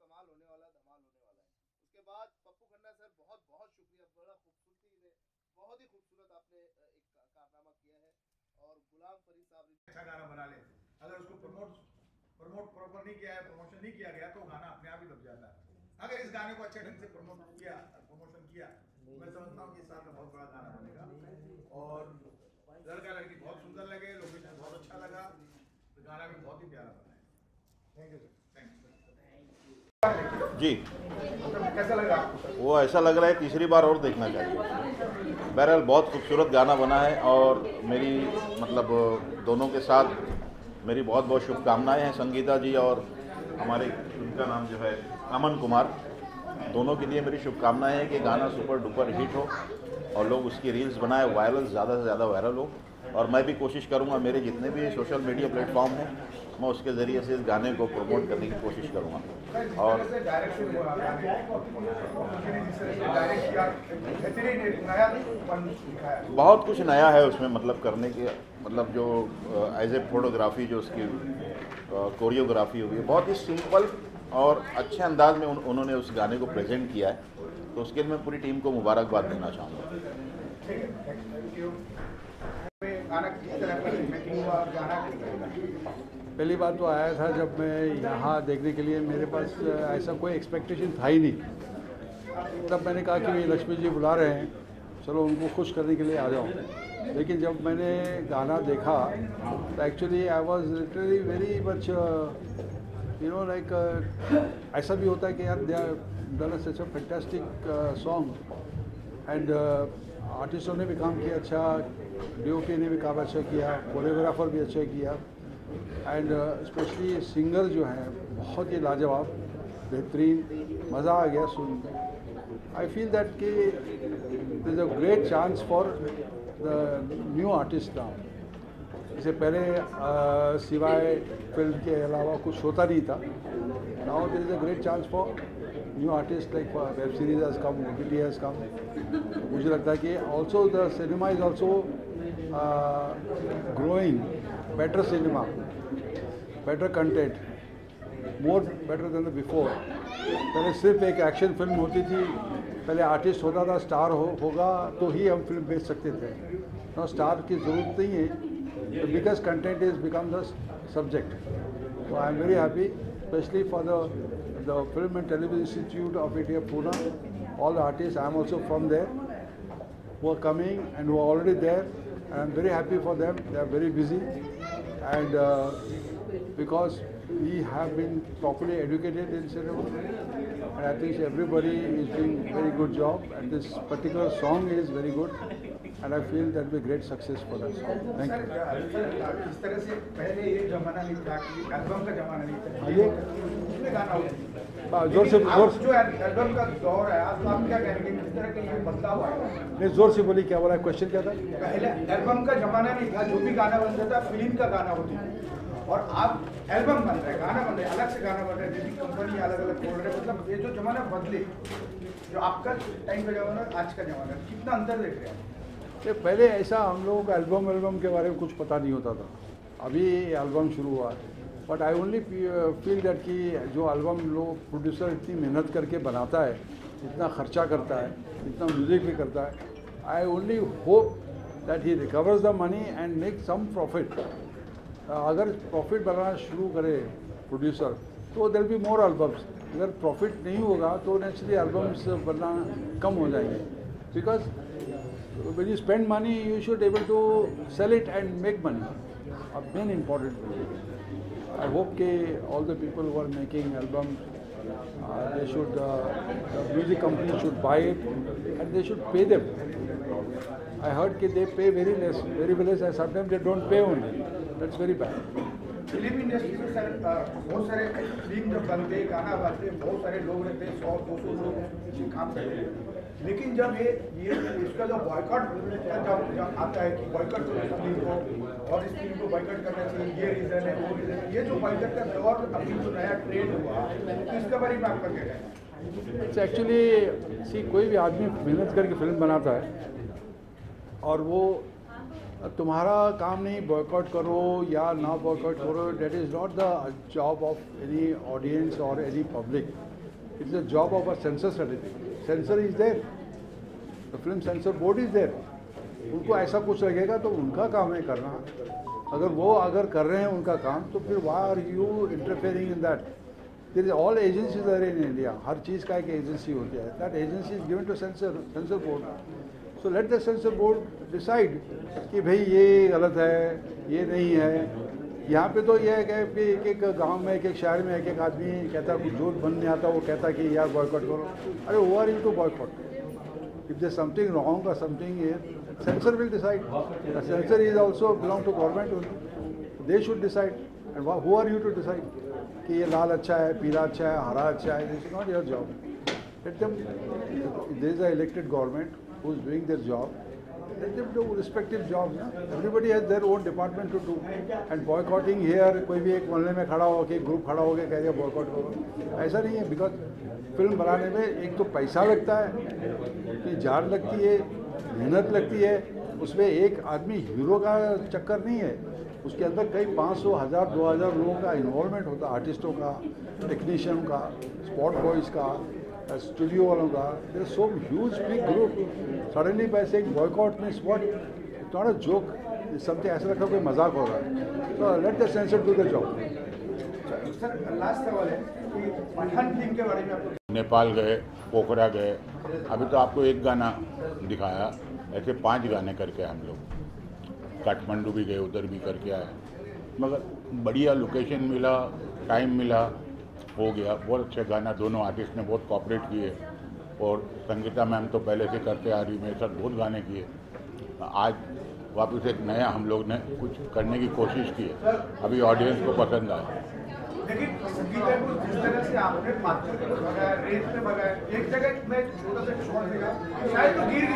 कमाल होने वाला है, धमाल होने वाला है। उसके बाद पप्पू खन्ना सर, बहुत बहुत शुक्रिया, बड़ा खूबसूरती से बहुत ही खूबसूरत आपने एक कारनामा किया है। और गुलाम फरीद साहब अच्छा गाना बना ले, अगर उसको प्रमोट प्रॉपर नहीं किया है, प्रमोशन नहीं किया गया तो गाना अपने आप ही दब जाता है। अगर इस गाने को अच्छे ढंग से प्रमोशन किया, मैं समझता हूँ कि इस साल का बहुत बड़ा गाना बनेगा। और लड़का लड़की बहुत सुंदर लगे, लोकेशन बहुत अच्छा लगा, तो गाना भी बहुत ही प्यारा बना है। Thank you sir, thank you जी। कैसा लगा? वो ऐसा लग रहा है तीसरी बार और देखना चाहिए। बहरहाल बहुत खूबसूरत गाना बना है और मेरी मतलब दोनों के साथ मेरी बहुत बहुत शुभकामनाएं हैं, संगीता जी और हमारे उनका नाम जो है अमन कुमार, दोनों के लिए मेरी शुभकामनाएं हैं कि गाना सुपर डुपर हिट हो और लोग उसकी रील्स बनाए, वायरल ज़्यादा से ज़्यादा वायरल हो। और मैं भी कोशिश करूंगा, मेरे जितने भी सोशल मीडिया प्लेटफॉर्म हैं मैं उसके ज़रिए से इस गाने को प्रमोट करने की कोशिश करूंगा। और बहुत कुछ नया है उसमें, मतलब करने के मतलब जो एज ए फोटोग्राफी जो उसकी कोरियोग्राफी हुई है, बहुत ही सिंपल और अच्छे अंदाज में उन्होंने उस गाने को प्रेजेंट किया है, तो उसके लिए मैं पूरी टीम को मुबारकबाद देना चाहूँगा। पहली बार तो आया था जब मैं यहाँ देखने के लिए, मेरे पास ऐसा कोई एक्सपेक्टेशन था ही नहीं। तब मैंने कहा कि भाई लक्ष्मी जी बुला रहे हैं, चलो उनको खुश करने के लिए आ जाओ। लेकिन जब मैंने गाना देखा तो actually I was literally very much like ऐसा भी होता है कि यार they are done such a fantastic song and आर्टिस्टों ने भी काम किया अच्छा, डीओपी ने भी काम अच्छा किया, कोरियोग्राफर भी अच्छा किया एंड स्पेशली सिंगर जो हैं बहुत ही लाजवाब, बेहतरीन, मज़ा आ गया सुन के। आई फील दैट कि this is a great chance for the new artist now. इससे पहले सिवाय फिल्म के अलावा कुछ होता नहीं था। Now there is a great chance for new artist, like web series has come, OTT has come. मुझे लगता है कि also the cinema is also growing, better cinema, better content, more better than the before. पहले सिर्फ एक action film होती थी, पहले आर्टिस्ट होता था, स्टार होगा तो ही हम फिल्म बेच सकते थे। नाउ स्टार की ज़रूरत नहीं है, the biggest content is become the subject. So I am very happy, especially for the Film and Television Institute of India, Pune. All the artists, I am also from there, who are coming and who are already there. And I am very happy for them. They are very busy, and because we have been properly educated in cinema, and I think everybody is doing very good job. And this particular song is very good. And I feel that will be great success for us. Thank you. इस तरह से पहले ये जमाना नहीं था कि album का जमाना नहीं था, ये गाना होता जोर से जो एल्बम का दौर है, आप क्या कहेंगे किस तरह के ये बदलाव आएगा? नहीं, जोर से बोली, क्या बोला, क्वेश्चन क्या था? पहले एल्बम का जमाना नहीं था, जो भी गाना बनता था फिल्म का गाना होती थी, और आप एल्बम बन रहे हैं, गाना बन रहे हैं, अलग से गाना बन रहे हैं, जिसकी कंपनी अलग अलग खोल रहे हैं। मतलब ये जो जमाना बदले, जो आपका टाइम का जमाना आज का जमाना, कितना अंतर देख रहे हैं? ये पहले ऐसा हम लोगों को एल्बम के बारे में कुछ पता नहीं होता था, अभी एल्बम शुरू हुआ है। But I only feel that कि जो एल्बम लोग प्रोड्यूसर इतनी मेहनत करके बनाता है, इतना खर्चा करता है, इतना म्यूज़िक भी करता है, I only hope that he recovers the money and make some profit. अगर प्रॉफिट बनाना शुरू करे प्रोड्यूसर तो देयर बी मोर एल्बम्स। अगर प्रॉफिट नहीं होगा तो नेचुरली एल्बम्स बनना कम हो जाएंगे, because when you spend money, you should be able to sell it and make money. A main important thing. I hope that all the people who are making albums, they should, the music company should buy it and they should pay them. I heard that they pay very less, and sometimes they don't pay only. That's very bad. Film industry में sir बहुत सारे film जब बनते, गाना बनते, बहुत सारे लोग रहते हैं, 100-200 लोग इसी काम करते हैं। लेकिन जब ये इसका जो बॉयकॉट जब आता है कि बॉयकॉट करो इस फिल्म को और इस फिल्म को बॉयकॉट करना चाहिए, ये रीज़न है, वो रीज़न है, ये जो बॉयकॉट का दौर अभी जो नया ट्रेंड हुआ, तो इसके बारे में आपका क्या कहना है? एक्चुअली कोई भी आदमी मेहनत करके फिल्म बनाता है और वो तुम्हारा काम नहीं बॉयकॉट करो या ना बॉयकॉट करो, that is not the job of any audience और any public. It's a job of a censor certificate. Censor is there. The film censor board is there. उनको ऐसा कुछ लगेगा तो उनका काम है करना. अगर कर रहे हैं उनका काम तो फिर why are you interfering in that? There is all agencies are in India. हर चीज़ का एक एजेंसी होती है. That agency is given to censor board. So let the censor board decide कि भाई ये गलत है, ये नहीं है. यहाँ पे तो ये है कि एक गांव में एक शहर में एक आदमी कहता कुछ जो बन नहीं आता वो कहता कि यार बॉयकॉट करो. अरे who are you to boycott? If there's something wrong or something here, censor will decide. The censor is also belong to government only. They should decide. And who are you to decide? कि ये लाल अच्छा है, पीला अच्छा है, हरा अच्छा है. This is not your job. Let them. There is an elected government who is doing their job. Let them do respective jobs. Everybody has their own department to do. And boycotting here, कोई भी एक मोहल्ले में खड़ा हो के group खड़ा हो के कह दिया बॉयकॉट करो, ऐसा नहीं है. बिकॉज फिल्म बनाने में एक तो पैसा लगता है, कि जान लगती है, मेहनत लगती है. उसमें एक आदमी हीरो का चक्कर नहीं है. उसके अंदर कई 500, 1000, 2000 लोगों का इन्वॉल्वमेंट होता है. आर्टिस्टों का, टेक्नीशियन का, स्पॉट बॉयज़ का, स्टूडियो वालों का. There so huge big group. Suddenly by saying boycott means what? It's not a joke. It's something ऐसा लगता है कोई मजाक हो रहा है. So let the censor do the job. Sir last सवाल है कि पठान फिल्म के बारे में आपको नेपाल गए, पोखरा गए, अभी तो आपको एक गाना दिखाया, ऐसे 5 गाने करके हम लोग काठमांडू भी गए, उधर भी करके आए. मगर बढ़िया लोकेशन मिला, टाइम मिला, हो गया. बहुत अच्छे गाना, दोनों आर्टिस्ट ने बहुत कोऑपरेट किए. और संगीता मैम तो पहले से करते आ रही, मेरे साथ बहुत गाने किए. आज वापस एक नया हम लोग ने कुछ करने की कोशिश की है. अभी ऑडियंस को पसंद आया. लेकिन संगीता को जिस तरह से आपने पात्र को भगाया, रेत में भगाया, एक जगह मैं छोटा सा शॉट देखा, शायद तो गिर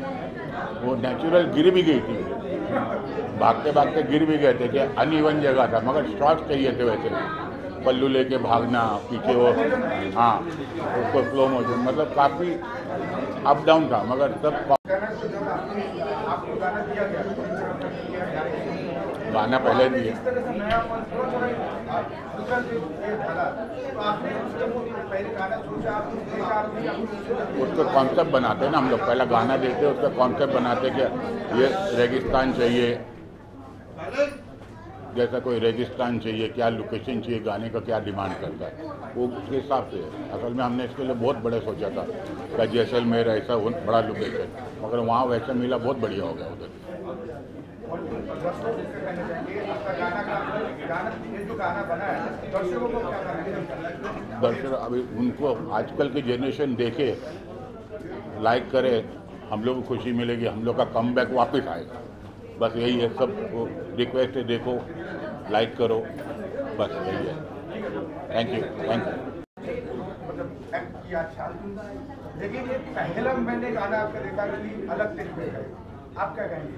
गई. वो नेचुरल गिर भी गई थी, भागते भागते गिर भी गए थे कि अनइवन जगह था. मगर शॉट चाहिए थे वैसे, पल्लू लेके भागना, पीछे वो, हाँ उसको स्लो मोशन, मतलब काफ़ी अप डाउन था. मगर सब आपको गाना दिया गया, गाना पहले दिए. इस तरह से नया दूसरा ये था तो आपने पहले गाना सोचा, आपने उसका कॉन्सेप्ट बनाते हैं ना हम लोग. पहला गाना देते हैं, उसका कॉन्सेप्ट बनाते कि ये रेगिस्तान चाहिए, जैसा कोई रेगिस्तान चाहिए, क्या लोकेशन चाहिए, गाने का क्या डिमांड करता है, वो उसके हिसाब से. असल में हमने इसके लिए बहुत बड़े सोचा था कि जैसलमेर ऐसा बड़ा लोकेशन, मगर वहाँ वैसा मिला, बहुत बढ़िया हो गया उधर. दर्शक अभी उनको आजकल की जनरेशन देखे, लाइक करे, हम लोग को खुशी मिलेगी, हम लोग का कमबैक वापस आएगा. बस यही है, सब रिक्वेस्ट है, देखो, लाइक करो, बस यही है. Thank you. मतलब एक्ट किया अच्छा, लेकिन ये पहला मैंने गाना आपका देखा कि अलग तरीके का है. आप क्या कहेंगे?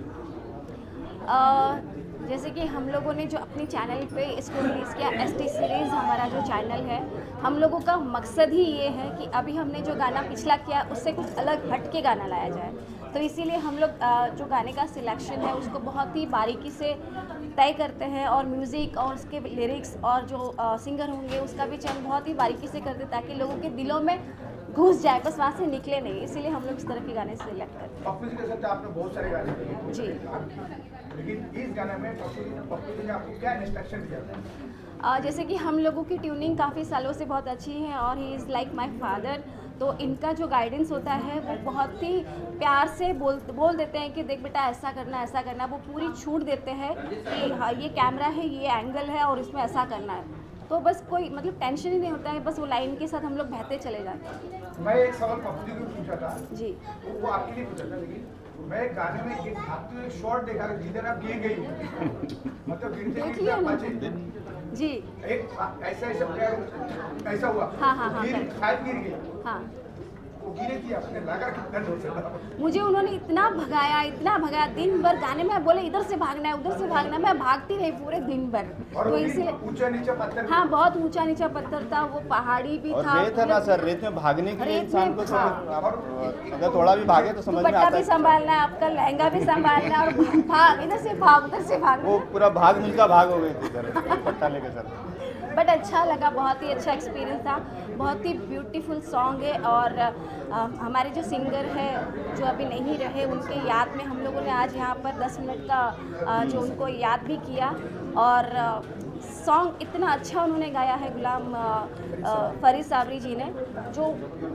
जैसे कि हम लोगों ने जो अपने चैनल पे इसको रिलीज़ किया, ST सीरीज़ हमारा जो चैनल है, हम लोगों का मकसद ही ये है कि अभी हमने जो गाना पिछला किया उससे कुछ अलग हट के गाना लाया जाए. तो इसीलिए हम लोग जो गाने का सिलेक्शन है उसको बहुत ही बारीकी से तय करते हैं, और म्यूज़िक और उसके लिरिक्स और जो सिंगर होंगे उसका भी चयन बहुत ही बारीकी से करते हैं, ताकि लोगों के दिलों में घुस जाए, बस वहाँ से निकले नहीं. इसीलिए हम लोग इस तरह के गाने सिलेक्ट करते हैं. पप्पू जी के साथ आपने बहुत सारे गाने किए जी, लेकिन इस गाने में पप्पू जी ने आपको क्या इंस्ट्रक्शन दिया था? जैसे कि हम लोगों की ट्यूनिंग काफ़ी सालों से बहुत अच्छी है, और he is like my father. तो इनका जो गाइडेंस होता है वो बहुत ही प्यार से बोल देते हैं कि देख बेटा ऐसा करना. वो पूरी छूट देते हैं कि हाँ ये कैमरा है, ये एंगल है और इसमें ऐसा करना है. तो बस कोई मतलब टेंशन ही नहीं होता है, बस वो लाइन के साथ हम लोग बहते चले जाते हैं. मैं एक सवाल पप्पू जी को पूछा था जी, वो आपके लिए पूछा था, लेकिन मैं गाने में एक शॉट देखा जिधर आप गिर गई, मतलब गिरते आप बचे जी, एक ऐसा हुआ. हाँ, शायद गिर गई. हाँ. वो गिरी थी, आपने लगा कितना जोर से था. मुझे उन्होंने इतना भगाया दिन भर. गाने में बोले इधर से भागना है, उधर से भागना है, मैं भागती रही पूरे दिन भर. तो इसलिए ऊंचा नीचा पत्थर, हाँ बहुत ऊंचा नीचा पत्थर था, वो पहाड़ी भी था. रेत है ना सर, रेत में भागने के लिए इंसान को अगर थोड़ा भी भागे तो समझ में दुपट्टा आता भी है. संभालना है, आपका लहंगा भी संभालना है, और भाग इधर से भाग उधर से भाग. वो पूरा भाग मिलका भाग हो गए थे सर, पट्टा लेके सर. बट अच्छा लगा, बहुत ही अच्छा एक्सपीरियंस था, बहुत ही ब्यूटीफुल सॉन्ग है। और हमारे जो सिंगर है जो अभी नहीं रहे, उनके याद में हम लोगों ने आज यहाँ पर 10 मिनट का जो उनको याद भी किया। और सॉन्ग इतना अच्छा उन्होंने गाया है, गुलाम फरीद साबरी जी ने। जो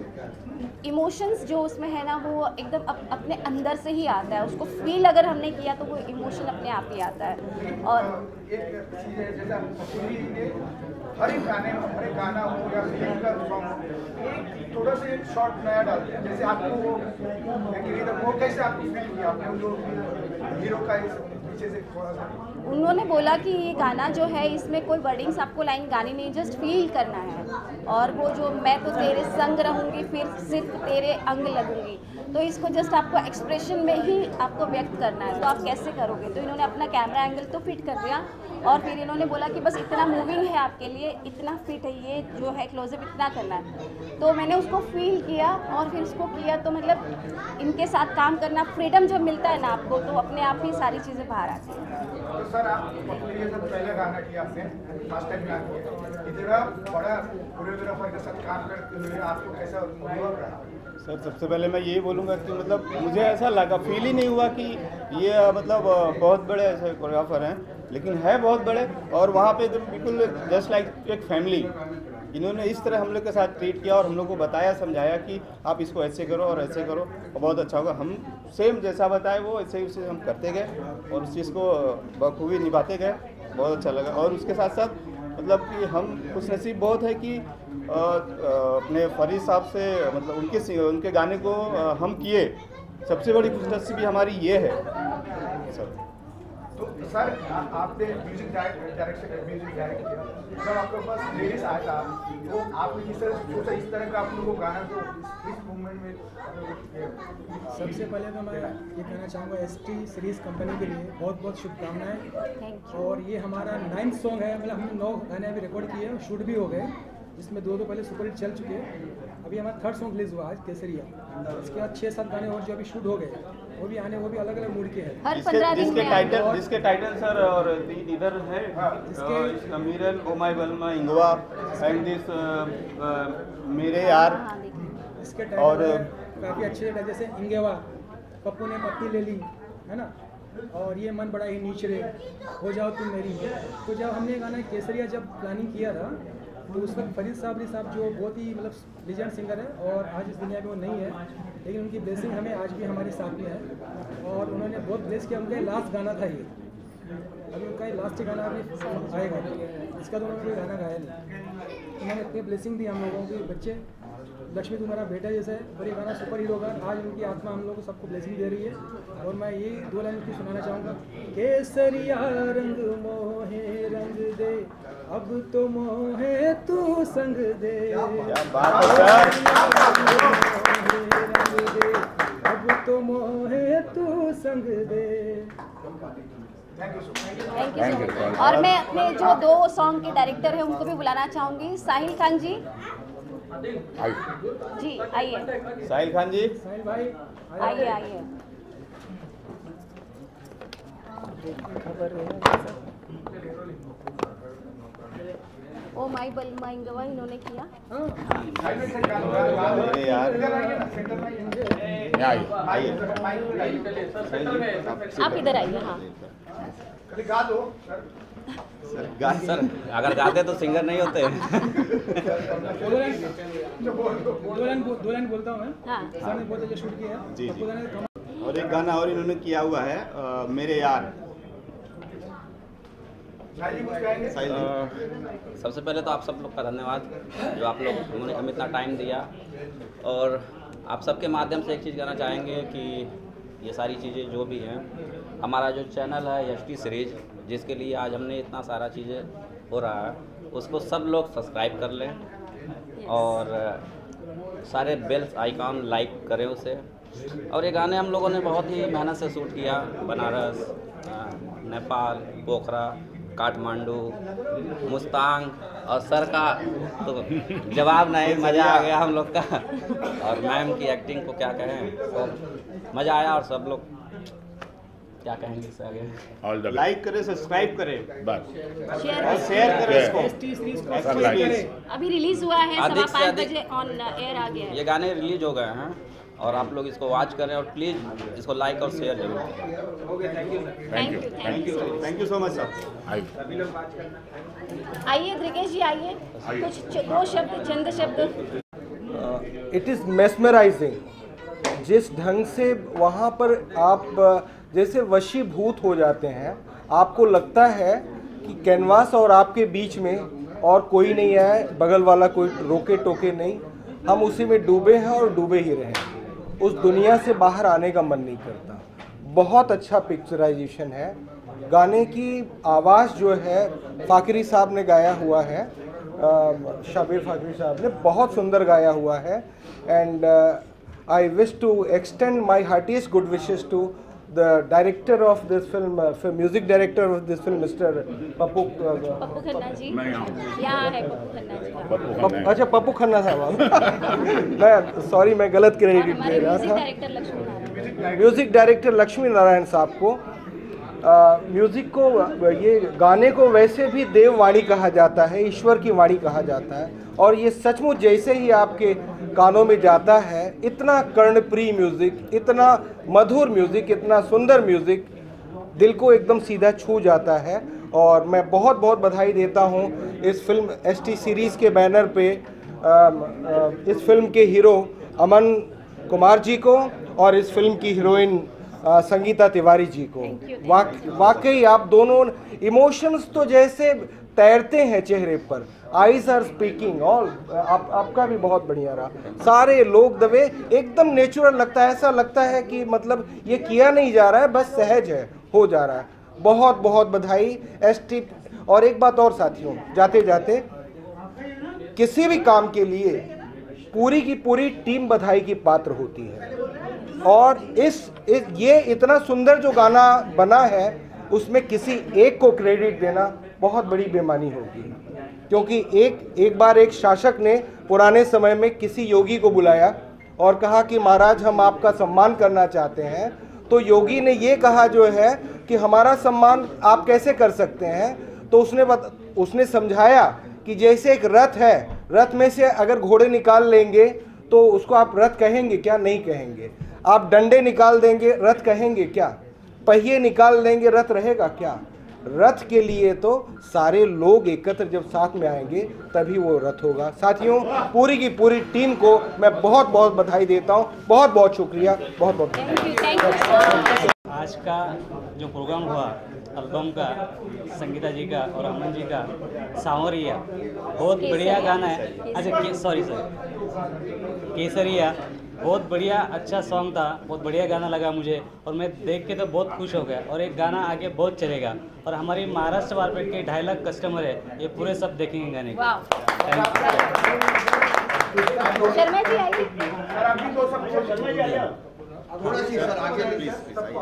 इमोशंस जो उसमें है ना, वो एकदम अपने अंदर से ही आता है, उसको फील अगर हमने किया तो वो इमोशन अपने आप ही आता है। और एक चीज़ है जैसे हर एक गाना हो या फिल्म का सॉन्ग हो, एक थोड़ा सा एक शॉर्ट नया डालते हैं। जैसे आपको वो कैसे आपको फील किया आपने जो हीरो का पीछे से थोड़ा सा उन्होंने बोला कि ये गाना जो है इसमें कोई वर्डिंग्स आपको लाइन गानी नहीं, जस्ट फील करना है। और वो जो मैं तो तेरे संग रहूँगी फिर सिर्फ तेरे अंग लगूंगी, तो इसको जस्ट आपको एक्सप्रेशन में ही आपको व्यक्त करना है, तो आप कैसे करोगे। तो इन्होंने अपना कैमरा एंगल तो फिट कर दिया और फिर इन्होंने बोला कि बस इतना मूविंग है आपके लिए, इतना फिट है, ये जो है क्लोजअप इतना करना है। तो मैंने उसको फील किया और फिर उसको किया। तो मतलब इनके साथ काम करना, फ्रीडम जब मिलता है ना आपको, तो अपने आप ही सारी चीज़ें बाहर आती हैं। तो सर आप ये जब पहले गाना किया आपने, फर्स्ट टाइम गाना किया, इतना बड़ा कोरियोग्राफर के साथ काम करते हुए आपको कैसा अनुभव रहा? सर सबसे पहले मैं यही बोलूँगा कि मतलब मुझे ऐसा लगा, फील ही नहीं हुआ कि ये मतलब बहुत बड़े ऐसे कोरियोग्राफर हैं, लेकिन है बहुत बड़े। और वहाँ पे बिल्कुल जस्ट लाइक एक फैमिली, इन्होंने इस तरह हम लोग के साथ ट्रीट किया और हम लोग को बताया, समझाया कि आप इसको ऐसे करो और ऐसे करो और बहुत अच्छा होगा। हम सेम जैसा बताए वो ऐसे ही उसे हम करते गए और उस चीज़ को बखूबी निभाते गए, बहुत अच्छा लगा। और उसके साथ साथ मतलब कि हम खुशनसीब बहुत है कि अपने फरीद साहब से मतलब उनके गाने को हम किए, सबसे बड़ी खुशनसीबी हमारी ये है सर। तो सर आपने म्यूजिक डायरेक्ट किया, जब आपके पास लिरिक्स आया था तो आपने किस तरह सोचा इस तरह का आप लोगों को गाना तो इस मूवमेंट में? सबसे पहले तो मैं ये कहना चाहूँगा ST सीरीज़ कंपनी के लिए बहुत बहुत शुभकामनाएं। और ये हमारा 9th सॉन्ग है, मतलब हमने 9 गाने अभी रिकॉर्ड किए और शूट भी हो गए, जिसमें 2 पहले सुपरहिट चल चुके हैं। अभी हमारा 3rd सॉन्ग रिलीज़ हुआ आज केसरिया। इसके बाद 6-7 गाने और जो अभी शूट हो गए वो भी आने, वो भी अलग अलग मूड के हैं। हर 15 दिन में जिसके टाइटल सर और इधर है इसका मीरल ओ माय बलमा इंगवा एंड दिस मेरे यार। इसके और टाइटल काफ़ी अच्छे हैं, जैसे इंगेवा, पप्पू ने पप्पी ले ली, है ना, और ये मन बड़ा ही नीचरे, हो जाओ तुम मेरी। तो जब हमने गाना केसरिया जब प्लानिंग किया था तो उस वक्त फरीद साबरी साहब जो बहुत ही मतलब लीजेंड सिंगर है और आज इस दुनिया में वो नहीं है, लेकिन उनकी ब्लेसिंग हमें आज भी हमारे साथ में है और उन्होंने बहुत ब्लेस किया। उनका लास्ट गाना था ये, अभी उनका ये लास्ट गाना अभी आएगा, इसका तो उन्होंने कोई गाना गाया नहीं। उन्होंने इतनी ब्लेसिंग दी हम लोगों के बच्चे, लक्ष्मी तुम्हारा बेटा जैसा है, और ये गाना सुपर हिट होगा। आज उनकी आत्मा हम लोग को सबको ब्लेसिंग दे रही है। और मैं ये 2 लाइन की सुनाना चाहूँगा। केसरिया रंग मोहे रंग दे, अब तो मोहे तू संग दे, क्या बात है सर, रंग दे, अब तो मोहे तू संग दे। Thank you so much. और मैं अपने जो 2 सॉन्ग के डायरेक्टर हैं उनको भी बुलाना चाहूँगी। साहिल खान जी, जी आइए। साहिल खान जी, साहिल भाई आइए आइए। ओ माई बलमा इंगवा इन्होंने किया। मेरे यार आइए, आप इधर आइए। हाँ गा दो सर, अगर गाते तो सिंगर नहीं होते। 2 लाइन बोलता हूँ मैं। हाँ सर ने बहुत अच्छा शूट किया है। जी, जी। गाने का और एक गाना और इन्होंने किया हुआ है मेरे यार। साहिल जी। सबसे पहले तो आप सब लोग का धन्यवाद जो आप लोग उन्होंने हमें इतना टाइम दिया। और आप सबके माध्यम से एक चीज़ कहना चाहेंगे कि ये सारी चीज़ें जो भी हैं, हमारा जो चैनल है ST सीरीज़, जिसके लिए आज हमने इतना सारा चीज़ें हो रहा है, उसको सब लोग सब्सक्राइब कर लें और सारे बेल्स आइकॉन लाइक करें उसे। और ये गाने हम लोगों ने बहुत ही मेहनत से शूट किया, बनारस, नेपाल, पोखरा, काठमांडू, मुस्तांग, और सर का तो जवाब नहीं, मज़ा आ गया हम लोग का। और मैम की एक्टिंग को क्या कहें, तो मज़ा आया और सब लोग क्या कहेंगे इससे आगे। ऑल द लाइक करें, सब्सक्राइब करें, बस शेयर शेयर करें इसको। ST सीरीज को सब एक्सप्लोर लाइक। करें। अभी रिलीज हुआ है अधिक से 5:15 अधिक- बजे ऑन एयर आ गया है। ये गाने रिलीज हो गए हैं और आप लोग इसको वॉच करें और प्लीज़ इसको लाइक और शेयर जरूर करें। Thank you thank you so much sir. आई आइए द्रिकेश जी आइए, कुछ दो शब्द, चंद शब्द। It is mesmerising. जिस ढंग से वहाँ पर आप जैसे वशीभूत हो जाते हैं, आपको लगता है कि कैनवास और आपके बीच में और कोई नहीं है, बगल वाला कोई रोके टोके नहीं, हम उसी में डूबे हैं और डूबे ही रहें। उस दुनिया से बाहर आने का मन नहीं करता। बहुत अच्छा पिक्चराइजेशन है। गाने की आवाज़ जो है फ़ाकरी साहब ने गाया हुआ है, शाबिर फ़ाकरी साहब ने बहुत सुंदर गाया हुआ है। And I wish to extend my heartiest good wishes to the director of this film, music director of this film, mister Pappu Khanna ji यहाँ है। पप्पू खन्ना जी अच्छा पप्पू खन्ना साहब मैं सॉरी, मैं गलत क्रेडिट दे रहा था। म्यूजिक डायरेक्टर लक्ष्मी नारायण साहब को। म्यूज़िक को, ये गाने को वैसे भी देववाणी कहा जाता है, ईश्वर की वाणी कहा जाता है, और ये सचमुच जैसे ही आपके कानों में जाता है, इतना कर्णप्रिय म्यूज़िक, इतना मधुर म्यूज़िक, इतना सुंदर म्यूज़िक दिल को एकदम सीधा छू जाता है। और मैं बहुत बहुत बधाई देता हूँ इस फिल्म ST सीरीज़ के बैनर पे इस फिल्म के हीरो अमन कुमार जी को और इस फिल्म की हीरोइन संगीता तिवारी जी को। वाकई आप दोनों, इमोशंस तो जैसे तैरते हैं चेहरे पर, आईज आर स्पीकिंग। ऑल आपका भी बहुत बढ़िया रहा। सारे लोग दबे एकदम नेचुरल लगता है, ऐसा लगता है कि मतलब ये किया नहीं जा रहा है, बस सहज है, हो जा रहा है। बहुत बहुत बधाई ST। और एक बात और साथियों, जाते जाते, किसी भी काम के लिए पूरी की पूरी टीम बधाई की पात्र होती है। और ये इतना सुंदर जो गाना बना है, उसमें किसी एक को क्रेडिट देना बहुत बड़ी बेईमानी होगी। क्योंकि एक बार एक शासक ने पुराने समय में किसी योगी को बुलाया और कहा कि महाराज हम आपका सम्मान करना चाहते हैं। तो योगी ने ये कहा जो है कि हमारा सम्मान आप कैसे कर सकते हैं। तो उसने समझाया कि जैसे एक रथ है, रथ में से अगर घोड़े निकाल लेंगे तो उसको आप रथ कहेंगे क्या? नहीं कहेंगे। आप डंडे निकाल देंगे, रथ कहेंगे क्या? पहिए निकाल देंगे, रथ रहेगा क्या? रथ के लिए तो सारे लोग एकत्र जब साथ में आएंगे तभी वो रथ होगा। साथियों, पूरी की पूरी टीम को मैं बहुत बहुत बधाई देता हूँ। बहुत बहुत शुक्रिया, बहुत बहुत आज का जो प्रोग्राम हुआ एल्बम का, संगीता जी का और अमन जी का, सांवरिया, बहुत बढ़िया गाना है। अच्छा सॉरी केसरिया, बहुत बढ़िया अच्छा सॉन्ग था, बहुत बढ़िया गाना लगा मुझे और मैं देख के तो बहुत खुश हो गया। और एक गाना आगे बहुत चलेगा और हमारी महाराष्ट्र मार्केट के 2.5 लाख कस्टमर है, ये पूरे सब देखेंगे गाने को। शर्मा जी आइए। थोड़ा सी सर आगे प्लीज।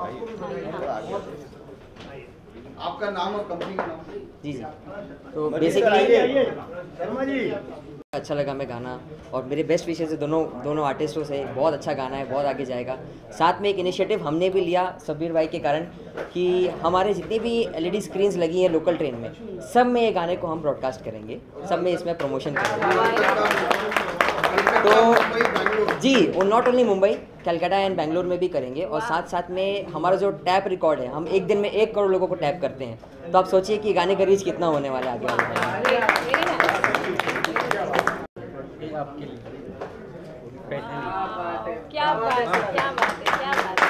आपका नाम और कंपनी का नाम? जी तो बेसिकली अच्छा लगा मैं गाना, और मेरे बेस्ट विशेष है दोनों आर्टिस्टों से। बहुत अच्छा गाना है, बहुत आगे जाएगा। साथ में एक इनिशिएटिव हमने भी लिया सबीर भाई के कारण कि हमारे जितनी भी LED स्क्रीन्स लगी हैं लोकल ट्रेन में, सब में ये गाने को हम ब्रॉडकास्ट करेंगे, सब में इसमें प्रमोशन करेंगे। तो जी, वो not only Mumbai, Calcutta and Bangalore में भी करेंगे। और साथ साथ में हमारा जो टैप रिकॉर्ड है, हम एक दिन में 1 करोड़ लोगों को टैप करते हैं। तो आप सोचिए कि गाने का रीच कितना होने वाला है आगे वाले। आपके लिए क्या बात है, क्या बात है, क्या बात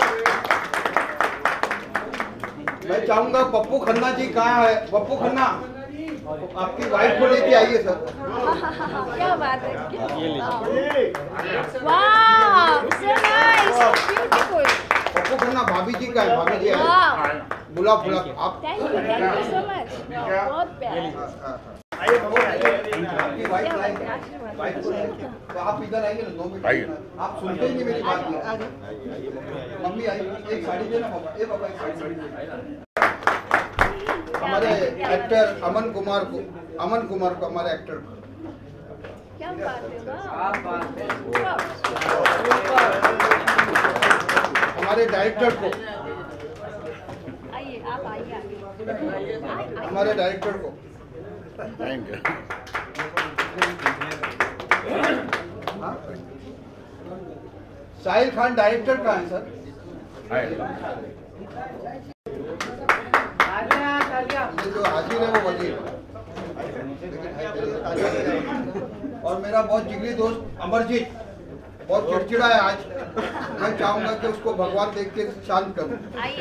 है। मैं चाहूंगा पप्पू खन्ना जी कहाँ है? पप्पू खन्ना, आपकी वाइफ को लेके आइए सर। क्या बात है, वाह, so nice, beautiful। Pappu Khanna भाभी जी का है, भाभी जी बुला आप। थैंक यू सो मच, बहुत प्यार। तो आप इधर आइए ना, 2 मिनट। आप सुनते ही नहीं मेरी बात। मम्मी आई, एक साड़ी देना पापा। ए पापा, एक साड़ी दे। हमारे एक्टर अमन कुमार को, हमारे एक्टर को। क्या बात है, हमारे डायरेक्टर को, हमारे डायरेक्टर को। Thank you. Sahil Khan director कहाँ है सर? ये जो हाजिर है वो वजीर। और मेरा बहुत जिगरी दोस्त अमरजीत बहुत चिड़चिड़ा है आज। मैं चाहूंगा कि उसको भगवान देख के शांत करूं।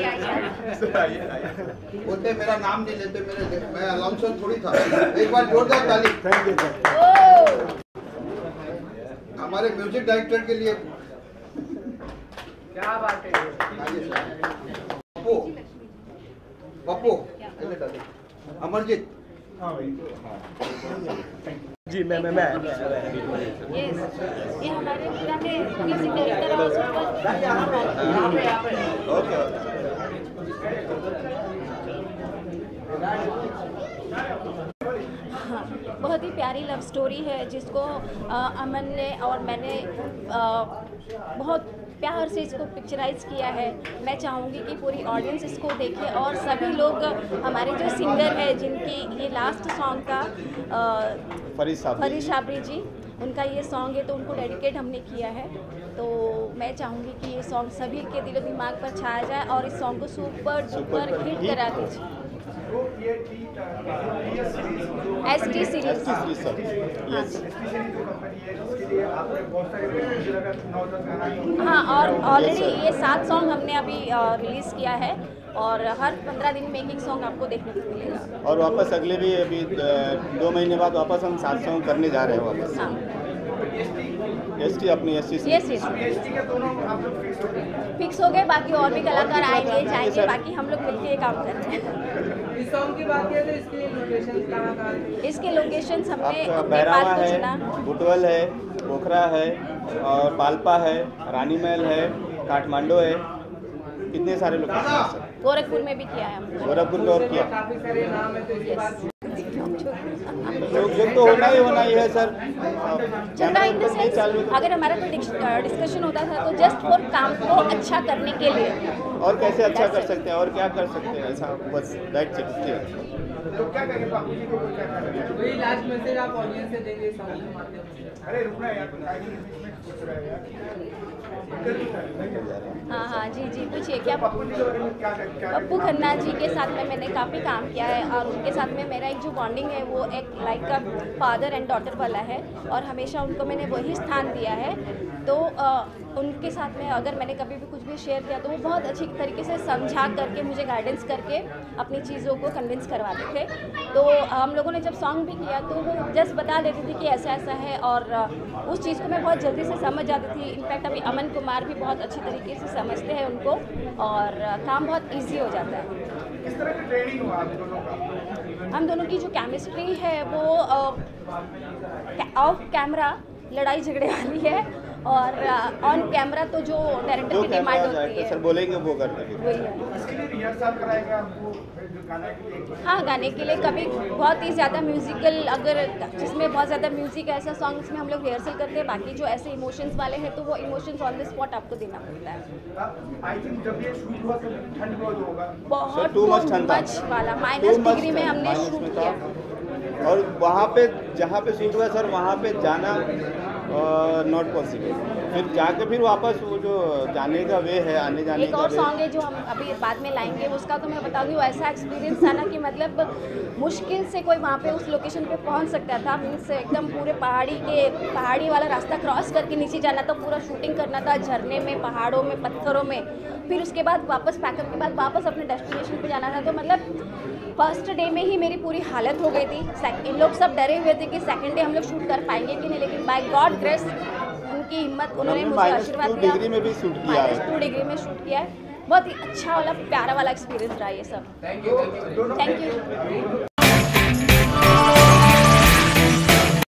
बोलते मेरा नाम नहीं लेते, मैं अलाउंसर थोड़ी था। एक बार जोरदार ताली। Thank you. हमारे म्यूजिक डायरेक्टर के लिए क्या बात है। पप्पू पप्पू अमरजीत। जी मैं ये हमारे पुराने म्यूजिक बहुत ही प्यारी लव स्टोरी है जिसको अमन ने और मैंने बहुत प्यार से इसको पिक्चराइज किया है। मैं चाहूँगी कि पूरी ऑडियंस इसको देखे और सभी लोग हमारे जो सिंगर है जिनकी ये लास्ट सॉन्ग का फरीद साबरी जी उनका ये सॉन्ग है तो उनको डेडिकेट हमने किया है। तो मैं चाहूँगी कि ये सॉन्ग सभी के दिलो दिमाग पर छाया जाए और इस सॉन्ग को सुपर डुपर हिट करा दीजिए। ST सीरीज हाँ, और ऑलरेडी ये 7 सॉन्ग हमने अभी रिलीज़ किया है और हर 15 दिन में एक सॉन्ग आपको देखने को मिलेगा। और वापस अगले भी अभी 2 महीने बाद वापस हम 7 सॉन्ग करने जा रहे हैं वापस। हाँ। ST अपनी ST फिक्स हो गए, बाकी और भी कलाकार आएंगे जाएंगे, बाकी हम लोग मिलकर ये काम कर रहे हैं। इस सॉन्ग की बात करें तो इसके लोकेशन कहाँ? इसके लोकेशंस हमने बैरावा है, बुटवल है, पोखरा है और पाल्पा है, रानी महल है, काठमांडू है, कितने सारे लोकेशन हैं सर। गोरखपुर में भी किया है हमने। गोरखपुर में और किया। काफी सारे नाम है तो इसके बाद जो तो होना ही है सर। चलना इन द सेंस अगर हमारा कोई डिस्कशन होता था तो जस्ट फॉर काम को अच्छा करने के लिए और कैसे अच्छा कर सकते हैं और क्या कर सकते हैं ऐसा बस दैट तो क्या करेंगे बापू जी को क्या करेंगे? वही लास्ट मैसेज आप ऑडियंस से देंगे इस सॉन्ग के माध्यम से। अरे रुकना यार, पूछ रहा है यार। हाँ हाँ जी जी पूछिए क्या। पप्पू जी के बारे में क्या पप्पू खन्ना जी के साथ में मैंने काफ़ी काम किया है और उनके साथ में मेरा एक जो बॉन्डिंग है वो एक लाइक का फादर एंड डॉटर वाला है और हमेशा उनको मैंने वही स्थान दिया है। तो उनके साथ में अगर मैंने कभी भी कुछ भी शेयर किया तो वो बहुत अच्छी तरीके से समझा करके मुझे गाइडेंस करके अपनी चीज़ों को कन्विंस करवाते थे। तो हम लोगों ने जब सॉन्ग भी किया तो वो जस्ट बता देती थी कि ऐसा ऐसा है और उस चीज़ को मैं बहुत जल्दी से समझ जाती थी। इनफैक्ट अभी अमन कुमार भी बहुत अच्छी तरीके से समझते हैं उनको और काम बहुत ईजी हो जाता है। किस तरह की ट्रेनिंग हुआ आप दोनों का? हम दोनों की जो केमिस्ट्री है वो ऑफ कैमरा लड़ाई झगड़े वाली है और ऑन कैमरा तो जो डायरेक्टर की डिमांड होती है सर बोलेंगे वो करते हैं। वही है। इसके लिए रिहर्सल कराएगा हमको गाने के लिए? हाँ गाने के लिए कभी बहुत ही ज़्यादा म्यूजिकल अगर जिसमें बहुत ज़्यादा म्यूजिक ऐसा सॉन्ग उसमें हम लोग रिहर्सल करते हैं। बाकी जो ऐसे इमोशंस वाले हैं तो वो इमोशंस ऑन द स्पॉट आपको देना पड़ता है। आई थिंक जब ये शूट हुआ तो ठंड बहुत होगा। बहुत टू मच ठंड था। वाला -डिग्री में हमने शूट किया और वहाँ पे जहाँ पे शूट हुआ सर वहाँ पे जाना नॉट पॉसिबल। फिर जाके फिर वापस वो जो जाने का वे है आने जाने एक का और वे सॉन्ग है जो हम अभी बाद में लाएंगे उसका तो मैं बताऊंगी। वो ऐसा एक्सपीरियंस था ना कि मतलब मुश्किल से कोई वहाँ पे उस लोकेशन पे पहुँच सकता था। मीन्स एकदम पूरे पहाड़ी वाला रास्ता क्रॉस करके नीचे जाना था, पूरा शूटिंग करना था झरने में, पहाड़ों में, पत्थरों में। फिर उसके बाद वापस पैकअप के बाद वापस अपने डेस्टिनेशन पे जाना था। तो मतलब फर्स्ट डे में ही मेरी पूरी हालत हो गई थी। इन लोग सब डरे हुए थे कि सेकंड डे हम लोग शूट कर पाएंगे कि नहीं, लेकिन बाय गॉड ग्रेस उनकी हिम्मत, उन्होंने मुझे आशीर्वाद दिया। -2 डिग्री में भी शूट किया है। -2 डिग्री में शूट किया है। बहुत ही अच्छा वाला प्यारा वाला एक्सपीरियंस रहा ये सब। Thank you.